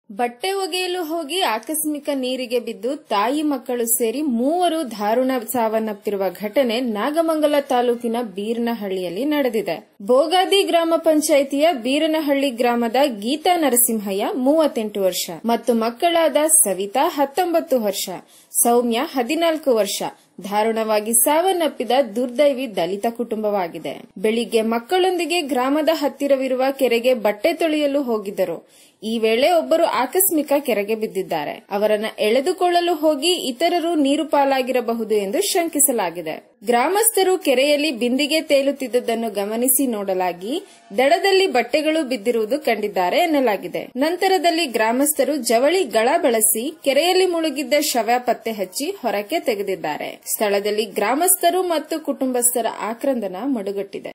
ಬಟ್ಟೆ ಒಗೆಯಲು ಹೋಗಿ ಆಕಸ್ಮಿಕ ನೀರಿಗೆ ಬಿದ್ದು ತಾಯಿ ಮಕ್ಕಳು ಸೇರಿ 3 ದಾರುಣ ಸಾವನ್ನಪ್ಪಿರುವ ಘಟನೆ ನಾಗಮಂಗಲ ತಾಲೂಕಿನ ಬೀರನಹಳ್ಳಿಯಲ್ಲಿ ನಡೆದಿದೆ. ಬೋಗಾದಿ ಗ್ರಾಮ ಪಂಚಾಯಿತಿಯ ಬೀರನಹಳ್ಳಿ ಗ್ರಾಮದ ಗೀತಾ ನರಸಿಂಹಯ್ಯ 38 ವರ್ಷ ಮತ್ತು ಮಕ್ಕಳಾದ ಸವಿತಾ 19 ವರ್ಷ, ಸೌಮ್ಯ 14 ವರ್ಷ ದಾರುಣವಾಗಿ ಸಾವನ್ನಪ್ಪಿದ ದುರ್ದೈವಿ ದಲಿತ ಕುಟುಂಬವಾಗಿದೆ. ಬೆಳಿಗ್ಗೆ ಮಕ್ಕಳೊಂದಿಗೆ ಗ್ರಾಮದ ಹತ್ತಿರವಿರುವ ಕೆರೆಗೆ ಬಟ್ಟೆ ತೊಳೆಯಲು ಹೋಗಿದ್ದರು. ಈ ವೇಳೆ ಒಬ್ಬರು ಆಕಸ್ಮಿಕ ಕೆರೆಗೆ ಬಿದ್ದಿದ್ದಾರೆ. ಅವರನ್ನ ಎಳೆದುಕೊಳ್ಳಲು ಹೋಗಿ ಇತರರು ನೀರು ಪಾಲಾಗಿರಬಹುದು ಎಂದು ಶಂಕಿಸಲಾಗಿದೆ. ಗ್ರಾಮಸ್ಥರು ಕೆರೆಯಲ್ಲಿ ಬಿಂದಿಗೆ ತೇಲುತ್ತಿದ್ದುದನ್ನು ಗಮನಿಸಿ ನೋಡಲಾಗಿ ದಡದಲ್ಲಿ ಬಟ್ಟೆಗಳು ಬಿದ್ದಿರುವುದು ಕಂಡಿದ್ದಾರೆ ಎನ್ನಲಾಗಿದೆ. ನಂತರದಲ್ಲಿ ಗ್ರಾಮಸ್ಥರು ಜವಳಿ ಗಳ ಬಳಸಿ ಕೆರೆಯಲ್ಲಿ ಮುಳುಗಿದ್ದ ಶವ ಪತ್ತೆ ಹಚ್ಚಿ ಹೊರಕ್ಕೆ ತೆಗೆದಿದ್ದಾರೆ. ಸ್ಥಳದಲ್ಲಿ ಗ್ರಾಮಸ್ಥರು ಮತ್ತು ಕುಟುಂಬಸ್ಥರ ಆಕ್ರಂದನ ಮಡುಗಟ್ಟಿದೆ.